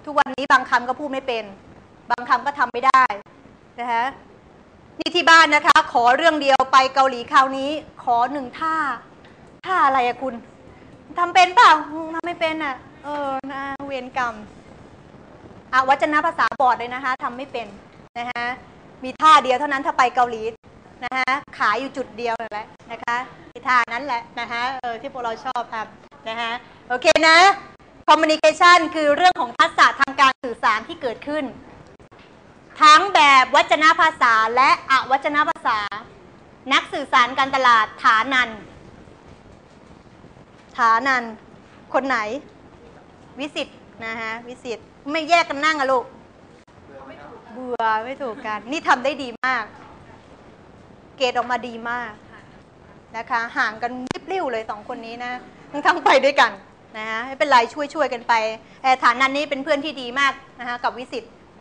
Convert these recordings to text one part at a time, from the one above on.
ทุกวันนี้บางคำก็พูดไม่เป็นบางคำก็ทำไม่ได้นะคะนี่ที่บ้านนะคะขอเรื่องเดียวไปเกาหลีคราวนี้ขอ1 ท่าอะไรอะคุณทำเป็นเปล่าทำไม่เป็นอะนะเวรกรรมวัจนภาษาบอดเลยนะคะทำไม่เป็นนะคะมีท่าเดียวเท่านั้นถ้าไปเกาหลีนะคะขายอยู่จุดเดียวนั่นแหละนะคะที่ท่านั้นแหละนะคะที่พวกเราชอบทำนะคะโอเคนะ communication คือเรื่องของทักษะทางการสื่อสารที่เกิดขึ้นทั้งแบบวจนภาษาและอวจนภาษานักสื่อสารการตลาดฐานันคนไหนวิสิตนะคะวิสิตไม่แยกกันนั่งอะลูกเบื่อไม่ถูกกันนี่ทำได้ดีมากเกรดออกมาดีมากนะคะห่างกันยิบลิ่วเลย2 คนนี้นะทั้งไปด้วยกันนะฮะไม่เป็นไรช่วยกันไปฐานันนี้เป็นเพื่อนที่ดีมากนะคะกับวิสิต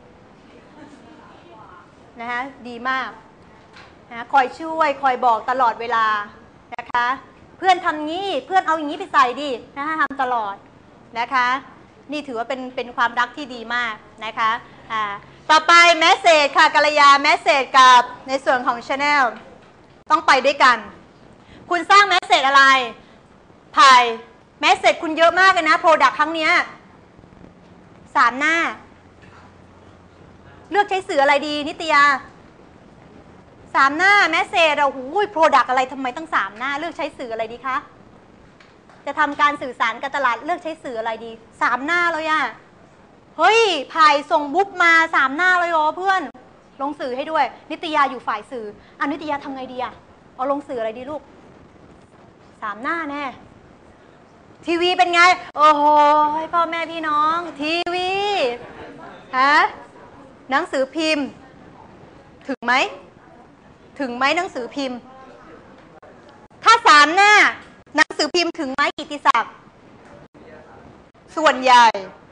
นะคะดีมากนะคอยช่วยคอยบอกตลอดเวลานะคะเพื่อนทำงี้เพื่อนเอาอย่างนี้ไปใส่ดินะคะทำตลอดนะคะนี่ถือว่าเป็นความรักที่ดีมากนะคะต่อไปแมสเสจค่ะกัลยาแมสเสจกับในส่วนของ Channel ต้องไปด้วยกันคุณสร้างแมสเสจอะไรภายแมสเสจคุณเยอะมากเลยนะโปรดักต์ครั้งนี้3 หน้าเลือกใช้สื่ออะไรดีนิตยา3 หน้าแมสเสจโอ้โหโปรดักต์อะไรทำไมตั้ง3 หน้าเลือกใช้สื่ออะไรดีคะจะทำการสื่อสารการตลาดเลือกใช้สื่ออะไรดี3 หน้าเลยอะเฮ้ยภายส่งบุ๊บมา3 หน้าเลยเหรอเพื่อนลงสื่อให้ด้วยนิตยาอยู่ฝ่ายสื่อนิตยาทำไงดีอะเอาลงสื่ออะไรดีลูก3 หน้าแน่ทีวีเป็นไงโอ้โหพ่อแม่พี่น้องทีวีฮะหนังสือพิมพ์ถึงไหมหนังสือพิมพ์ถ้า3 หน้าหนังสือพิมพ์ถึงไหมกิตติศักดิ์ส่วนใหญ่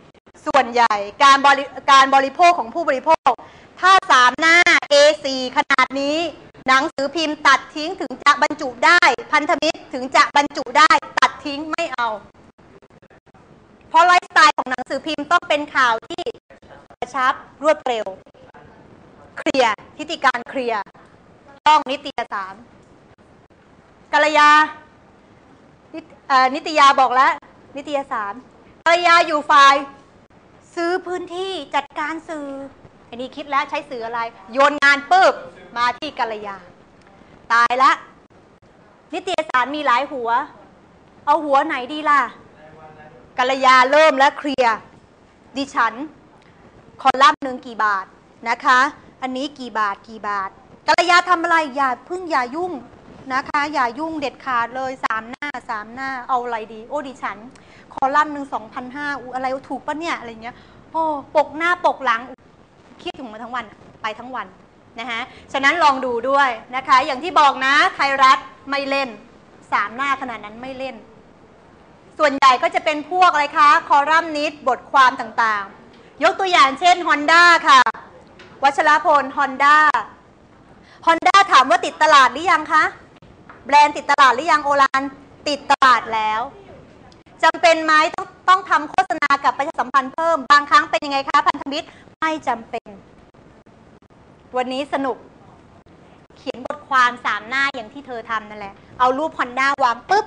การบริโภคของผู้บริโภคถ้า3 หน้า A4 ขนาดนี้หนังสือพิมพ์ตัดทิ้งถึงจะบรรจุได้พันธมิตรถึงจะบรรจุได้ตัดทิ้งไม่เอาเพราะไลฟ์สไตล์ของหนังสือพิมพ์ต้องเป็นข่าวที่กระชับรวดเร็วเคลียร์ทิฏการเคลียร์ต้องนิตยสารกัลยานิตยาบอกแล้วนิตยสารกัลยาอยู่ฝ่ายซื้อพื้นที่จัดการสื่ออันนี้คิดแล้วใช้สื่ออะไรโยนงานปุ๊บมาที่กัลยาตายละนิตยสารมีหลายหัวเอาหัวไหนดีล่ะกัลยาเริ่มแล้วเคลียร์ดิฉันคอลัมน์ 1กี่บาทนะคะอันนี้กี่บาทกัลยาทำอะไรอย่ายุ่งนะคะอย่ายุ่งเด็ดขาดเลย3 หน้าเอาอะไรดีโอ้ดิฉันคอลัมน์ 1 2,500อะไรถูกปะเนี่ยอะไรเงี้ยโอ้ปกหน้าปกหลังคิดถึงมาทั้งวันไปทั้งวันนะคะฉะนั้นลองดูด้วยนะคะอย่างที่บอกนะไทยรัฐไม่เล่น3 หน้าขนาดนั้นไม่เล่นส่วนใหญ่ก็จะเป็นพวกอะไรคะคอลัมนิสต์บทความต่างๆยกตัวอย่างเช่น Honda ค่ะวัชรพล Honda ถามว่าติดตลาดหรือยังคะแบรนด์ติดตลาดหรือยังโอฬารติดตลาดแล้วจำเป็นไหมต้องทำโฆษณากับประชาสัมพันธ์เพิ่มบางครั้งเป็นยังไงคะพันธมิตรไม่จำเป็นวันนี้สนุกเขียนบทความ3 หน้าอย่างที่เธอทำนั่นแหละเอารูป Honda วางปุ๊บ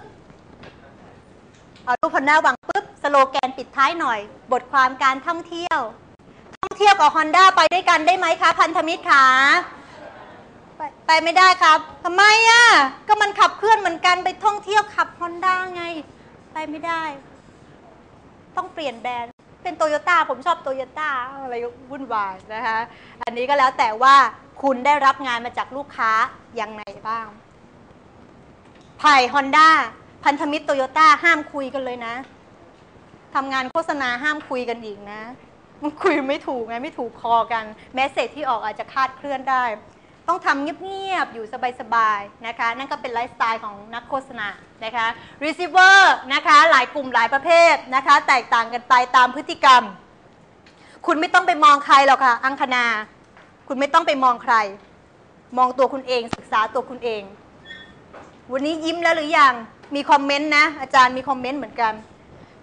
สโลแกนปิดท้ายหน่อยบทความการท่องเที่ยวกับ Honda ไปด้วยกันได้ไหมคะพันธมิตรขาไปไม่ได้ครับทำไมอ่ะก็มันขับเคลื่อนเหมือนกันไปท่องเที่ยวขับ Honda ไงไปไม่ได้ต้องเปลี่ยนแบรนด์เป็นโตโยต้าผมชอบโตโยต้าอะไรวุ่นวายนะคะอันนี้ก็แล้วแต่ว่าคุณได้รับงานมาจากลูกค้ายังไงบ้างไผ่ Honda พันธมิตรโตโยต้าห้ามคุยกันเลยนะทำงานโฆษณาห้ามคุยกันอีกนะมันคุยไม่ถูกไงไม่ถูกคอกันแมสเสจที่ออกอาจจะคลาดเคลื่อนได้ต้องทำเงียบๆอยู่สบายๆนะคะนั่นก็เป็นไลฟ์สไตล์ของนักโฆษณานะคะ receiver นะคะหลายกลุ่มหลายประเภทนะคะแตกต่างกันไปตามพฤติกรรมคุณไม่ต้องไปมองใครหรอกค่ะอังคณาคุณไม่ต้องไปมองใครมองตัวคุณเองศึกษาตัวคุณเองวันนี้ยิ้มแล้วหรือยังมีคอมเมนต์นะอาจารย์มีคอมเมนต์เหมือนกัน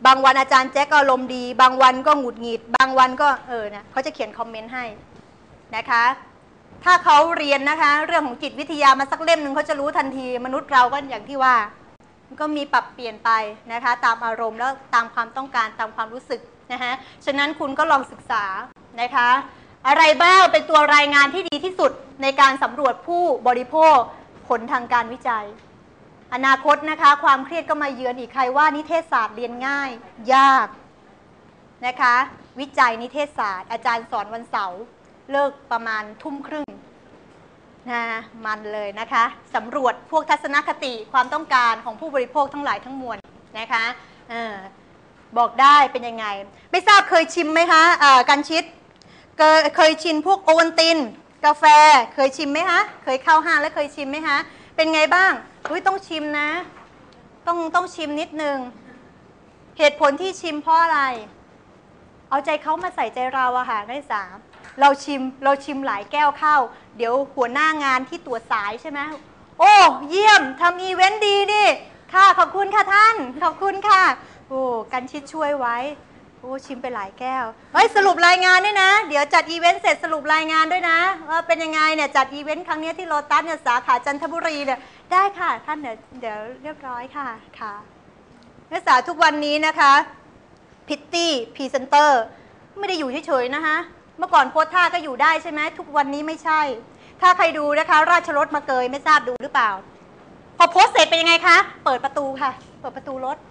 บางวันอาจารย์แจ็คก็อารมณ์ดีบางวันก็หงุดหงิดบางวันก็นะเขาจะเขียนคอมเมนต์ให้นะคะถ้าเขาเรียนนะคะเรื่องของจิตวิทยามาสักเล่มหนึ่งเขาจะรู้ทันทีมนุษย์เราก็อย่างที่ว่าก็มีปรับเปลี่ยนไปนะคะตามอารมณ์แล้วตามความต้องการตามความรู้สึกนะคะฉะนั้นคุณก็ลองศึกษานะคะอะไรบ้างเป็นตัวรายงานที่ดีที่สุดในการสำรวจผู้บริโภคผลทางการวิจัยอนาคตนะคะความเครียดก็มาเยือนอีกใครว่านิเทศศาสตร์เรียนง่ายยากนะคะวิจัยนิเทศศาสตร์อาจารย์สอนวันเสาร์เลิกประมาณทุ่มครึ่งนะมันเลยนะคะสำรวจพวกทัศนคติความต้องการของผู้บริโภคทั้งหลายทั้งมวลนะคะบอกได้เป็นยังไงไม่ทราบเคยชิมไหมคะกันชิดเคยชิมพวกโอวัลตินกาแฟเคยชิมไหมคะเคยเข้าห้างแล้วเคยชิมไหมคะเป็นไงบ้างต้องชิมนะต้องชิมนิดนึงเหตุผลที่ชิมเพราะอะไรเอาใจเขามาใส่ใจเราอะค่ะนักศึกษาเราชิมหลายแก้วเข้าเดี๋ยวหัวหน้างานที่ตรวจสายใช่ไหมโอ้เยี่ยมทำอีเวนต์ดีนี่ค่ะขอบคุณค่ะท่านขอบคุณค่ะโอ้กันชิดช่วยไว้โอ้ชิมไปหลายแก้วสรุปรายงานด้วยนะเดี๋ยวจัดอีเวนต์เสร็จสรุปรายงานด้วยนะว่าเป็นยังไงเนี่ยจัดอีเวนต์ครั้งนี้ที่โลตัสเนี่ยสาขาจันทบุรีเนี่ยได้ค่ะท่านเดี๋ยวเรียบร้อยค่ะค่ะนักศึกษาทุกวันนี้นะคะพิตตี้พรีเซนเตอร์ไม่ได้อยู่เฉยๆนะคะเมื่อก่อนโพสท่าก็อยู่ได้ใช่ไหมทุกวันนี้ไม่ใช่ถ้าใครดูนะคะราชรถมาเกยไม่ทราบดูหรือเปล่าพอโพสเสร็จเป็นยังไงคะเปิดประตูค่ะเปิดประตูรถ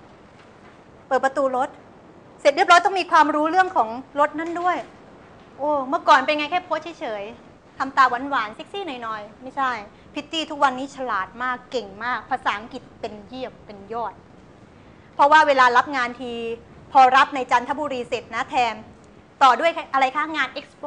เสร็จเรียบร้อยต้องมีความรู้เรื่องของรถนั่นด้วยโอ้เมื่อก่อนเป็นไงแค่โพสเฉยๆทำตาหวานๆเซ็กซี่หน่อยๆไม่ใช่พิตตี้ทุกวันนี้ฉลาดมากเก่งมากภาษาอังกฤษเป็นเยี่ยมเป็นยอดเพราะว่าเวลารับงานทีพอรับในจันทบุรีเสร็จนะแทนต่อด้วยอะไรคะงานเอ็กซ์โป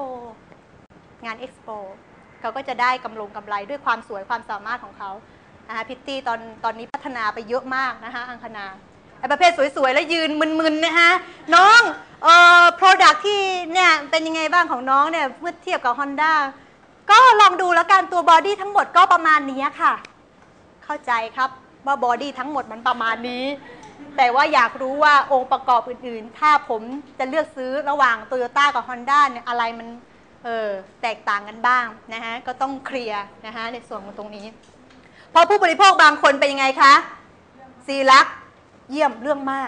เขาก็จะได้กำไรด้วยความสวยความสามารถของเขาพิตตี้ตอนนี้พัฒนาไปเยอะมากนะคะอังคณาประเภทสวยๆแล้วยืนมึนๆนะคะน้องproduct ที่เนี่ยเป็นยังไงบ้างของน้องเนี่ยเมื่อเทียบกับ Honda ก็ลองดูแล้วกันตัวบอดี้ทั้งหมดก็ประมาณนี้ค่ะเข้าใจครับว่าบอดี้ทั้งหมดมันประมาณนี้แต่ว่าอยากรู้ว่าองค์ประกอบอื่นๆถ้าผมจะเลือกซื้อระหว่าง Toyota กับ Honda เนี่ยอะไรมันแตกต่างกันบ้างนะคะก็ต้องเคลียร์นะคะในส่วนของตรงนี้พอผู้บริโภคบางคนเป็นยังไงคะซีลักเยี่ยมเรื่องมาก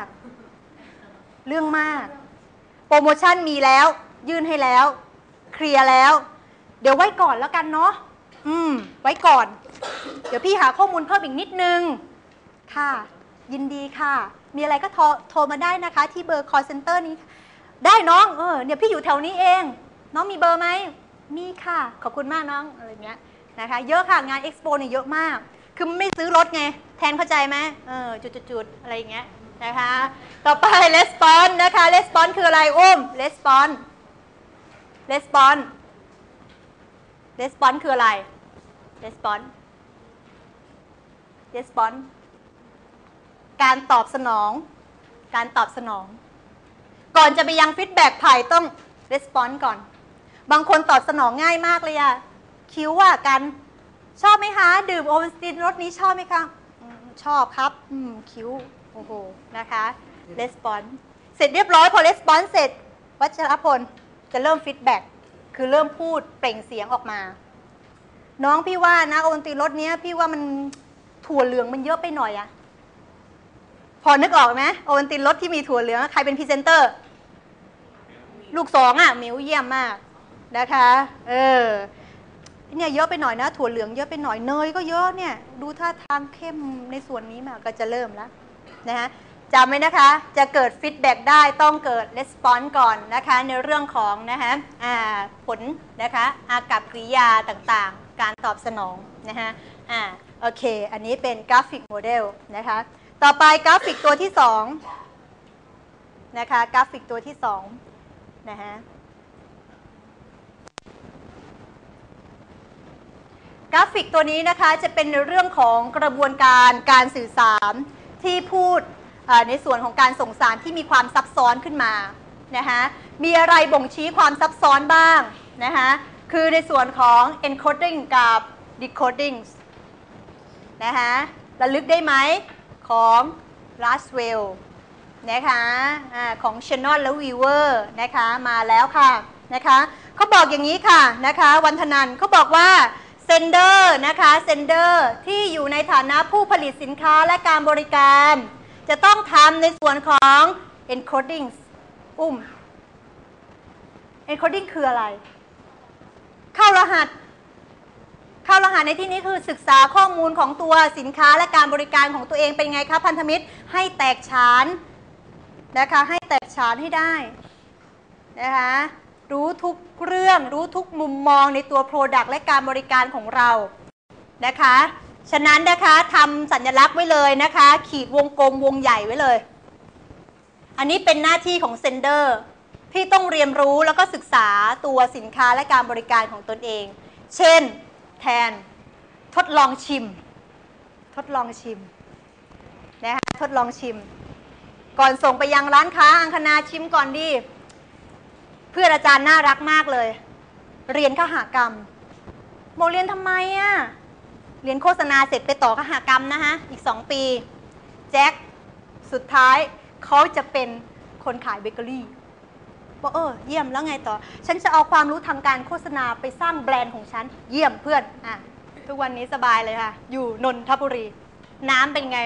โปรโมชั่นมีแล้วยื่นให้แล้วเคลียร์แล้วเดี๋ยวไว้ก่อนแล้วกันเนาะไว้ก่อนเดี๋ยวพี่หาข้อมูลเพิ่มอีกนิดนึงค่ะยินดีค่ะมีอะไรก็โทรมาได้นะคะที่เบอร์ call center นี้ได้น้องเนี่ยพี่อยู่แถวนี้เองน้องมีเบอร์ไหมมีค่ะขอบคุณมากน้องอะไรเงี้ยนะคะเยอะค่ะงาน Expo เนี่ยเยอะมากคือไม่ซื้อรถไงแทนเข้าใจไหมจุดอะไรอย่างเงี้ยนะคะต่อไป response นะคะ response คืออะไรresponse คืออะไร response การตอบสนองก่อนจะไปยังฟีดแบ็กผ่ายต้อง response ก่อนบางคนตอบสนองง่ายมากเลยอะคิ้วอะกันชอบไหมคะดื่มโอวัลตินรสนี้ชอบไหมคะชอบครับคิ้วโอ้โหนะคะ response เสร็จเรียบร้อยพอ response เสร็จวัชรพลจะเริ่มฟีดแบ็กคือเริ่มพูดเปล่งเสียงออกมาน้องพี่ว่านะโอวัลตินรสนี้พี่ว่ามันถั่วเหลืองมันเยอะไปหน่อยอะพอนึกออกไหมโอวัลตินรสที่มีถั่วเหลืองใครเป็นพรีเซนเตอร์ลูก2อะมิวเยี่ยมมากนะคะเนี่ยเยอะไปหน่อยนะถั่วเหลืองเยอะไปหน่อยเนยก็เยอะเนี่ยดูท่าทางเข้มในส่วนนี้มาก็จะเริ่มแล้วนะคะจำไว้นะคะจะเกิดฟีดแบ็กได้ต้องเกิดレスปอนส์ก่อนนะคะในเรื่องของนะคะผลนะคะอากับกริยาต่างๆการตอบสนองนะคะโอเคอันนี้เป็นกราฟิกโมเดลนะคะต่อไปกราฟิกตัวที่2นะคะกราฟิกตัวที่2นะคะกราฟิกตัวนี้นะคะจะเป็นในเรื่องของกระบวนการสื่อสารที่พูดในส่วนของการส่งสารที่มีความซับซ้อนขึ้นมานะคะมีอะไรบ่งชี้ความซับซ้อนบ้างนะคะคือในส่วนของ encoding กับ decoding นะคะระลึกได้ไหมของ Laswell นะคะของ Channel และ Weaver นะคะมาแล้วค่ะนะคะเขาบอกอย่างนี้ค่ะนะคะวันธนันเขาบอกว่าเซนเดอร์นะคะเซนเดอร์ที่อยู่ในฐานะผู้ผลิตสินค้าและการบริการจะต้องทำในส่วนของ encoding encoding คืออะไรเข้ารหัสในที่นี้คือศึกษาข้อมูลของตัวสินค้าและการบริการของตัวเองเป็นไงคะพันธมิตรให้แตกฉานนะคะให้แตกฉานให้ได้นะคะรู้ทุกเรื่องรู้ทุกมุมมองในตัว Product และการบริการของเรานะคะฉะนั้นนะคะทำสัญลักษณ์ไว้เลยนะคะขีดวงกลมวงใหญ่ไว้เลยอันนี้เป็นหน้าที่ของเซนเดอร์ที่ต้องเรียนรู้แล้วก็ศึกษาตัวสินค้าและการบริการของตนเองเช่นแทนทดลองชิมนะคะทดลองชิมก่อนส่งไปยังร้านค้าอังคณาชิมก่อนดิเพื่อนอาจารย์น่ารักมากเลยเรียนคหกรรมบอกเรียนทำไมอะเรียนโฆษณาเสร็จไปต่อคหกรรมนะคะอีก2 ปีแจ็คสุดท้ายเขาจะเป็นคนขายเบเกอรี่บอกเยี่ยมแล้วไงต่อฉันจะเอาความรู้ทางการโฆษณาไปสร้างแบรนด์ของฉันเยี่ยมเพื่อนทุกวันนี้สบายเลยค่ะอยู่นนทบุรีน้ำเป็นไง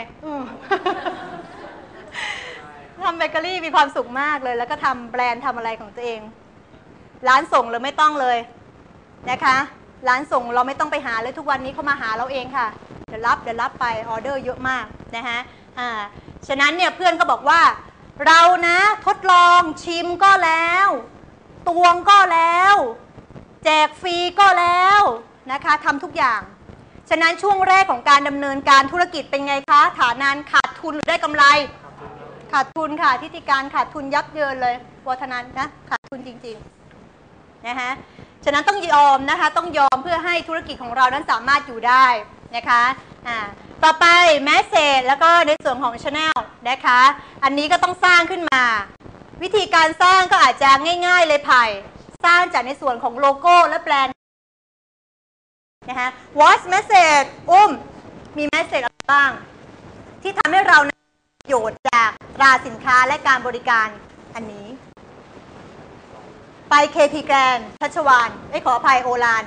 ทำเบเกอรี่มีความสุขมากเลยแล้วก็ทำแบรนด์ทำอะไรของตัวเองร้านส่งเลยไม่ต้องเลยนะคะร้านส่งเราไม่ต้องไปหาเลยทุกวันนี้เขามาหาเราเองค่ะเดี๋ยวรับไปออเดอร์เยอะมากนะคะฉะนั้นเนี่ยเพื่อนก็บอกว่าเรานะทดลองชิมก็แล้วตวงก็แล้วแจกฟรีก็แล้วนะคะทำทุกอย่างฉะนั้นช่วงแรกของการดำเนินการธุรกิจเป็นไงคะฐานันขาดทุนหรือได้กำไรขาดทุนค่ะทิติการขาดทุนยับเยินเลยวัฒนันนะขาดทุนจริงๆนะคะฉะนั้นต้องยอมนะคะต้องยอมเพื่อให้ธุรกิจของเรานั้นสามารถอยู่ได้นะคะต่อไปแมสเสจแล้วก็ในส่วนของ Channel นะคะอันนี้ก็ต้องสร้างขึ้นมาวิธีการสร้างก็อาจจะง่ายๆเลยไผ่สร้างจากในส่วนของโลโก้และแบรนด์นะคะ What's message มีแมสเสจอะไรบ้างที่ทำให้เราประโยชน์จากตราสินค้าและการบริการอันนี้ไป KP Grand ชัชวาลขออภัยโอฬาร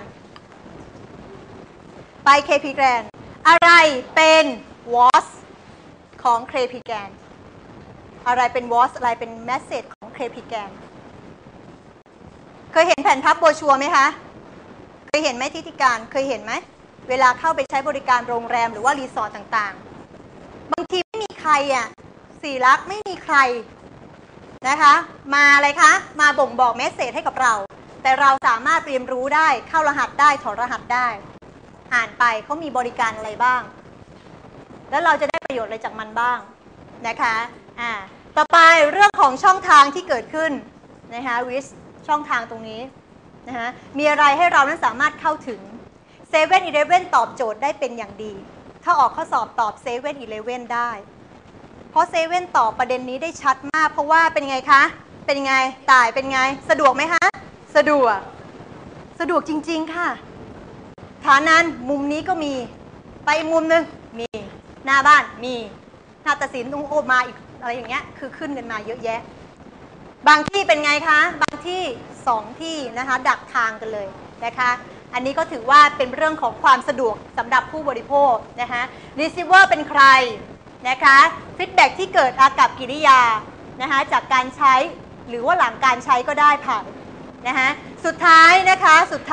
ไป KP Grand อะไรเป็น WOS ของ KP Grand อะไรเป็น WOS อะไรเป็น Message ของ KP Grand เคยเห็นแผ่นพับโบรชัวร์ไหมคะเคยเห็นไหมทิติการเคยเห็นไหมเวลาเข้าไปใช้บริการโรงแรมหรือว่ารีสอร์ทต่างๆบางทีไม่มีใครสี่ลักษณ์ไม่มีใครนะคะมาอะไรคะมาบ่งบอกเมสเสจให้กับเราแต่เราสามารถเรียนรู้ได้เข้ารหัสได้ถอดรหัสได้อ่านไปเขามีบริการอะไรบ้างแล้วเราจะได้ประโยชน์อะไรจากมันบ้างนะคะต่อไปเรื่องของช่องทางที่เกิดขึ้นนะคะช่องทางตรงนี้นะคะมีอะไรให้เรานั้นสามารถเข้าถึง7-Eleven ตอบโจทย์ได้เป็นอย่างดีถ้าออกข้อสอบตอบ7-Eleven ได้เพราะ7ตอบประเด็นนี้ได้ชัดมากเพราะว่าเป็นไงคะเป็นไงต่ายเป็นไงสะดวกไหมคะสะดวกจริงๆค่ะฐานั้นมุมนี้ก็มีไปมุมนึงมีหน้าบ้านมีนาฏศิลป์ตรงมาอีกอะไรอย่างเงี้ยคือขึ้นกันมาเยอะแยะบางที่เป็นไงคะบางที่2ที่นะคะดักทางกันเลยนะคะอันนี้ก็ถือว่าเป็นเรื่องของความสะดวกสำหรับผู้บริโภคนะคะ receiver เป็นใครนะคะฟีดแบ็กที่เกิดอากับกิริยานะคะจากการใช้หรือว่าหลังการใช้ก็ได้ผ่านนะคะสุดท้ายนะคะ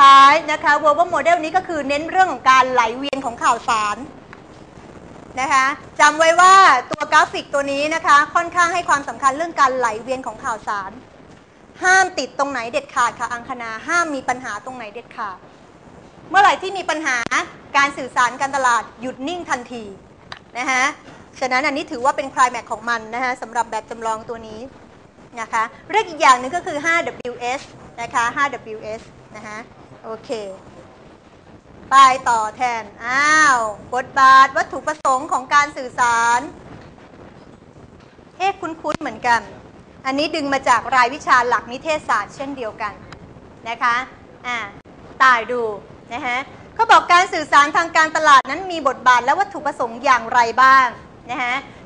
verbal model นี้ก็คือเน้นเรื่องของการไหลเวียนของข่าวสารนะคะจำไว้ว่าตัวกราฟิกตัวนี้นะคะค่อนข้างให้ความสำคัญเรื่องการไหลเวียนของข่าวสารห้ามติดตรงไหนเด็ดขาดค่ะอังคณาห้ามมีปัญหาตรงไหนเด็ดขาดเมื่อไหร่ที่มีปัญหาการสื่อสารการตลาดหยุดนิ่งทันทีนะคะฉะนั้นอันนี้ถือว่าเป็นไคลแม็กซ์ของมันนะคะสำหรับแบบจำลองตัวนี้นะคะเรื่องอีกอย่างหนึ่งก็คือ 5WS นะคะ 5WS นะคะโอเคไปต่อแทนบทบาทวัตถุประสงค์ของการสื่อสารคุ้นๆเหมือนกันอันนี้ดึงมาจากรายวิชาหลักนิเทศศาสตร์เช่นเดียวกันนะคะตายดูนะคะเขาบอกการสื่อสารทางการตลาดนั้นมีบทบาทและวัตถุประสงค์อย่างไรบ้างนะคะ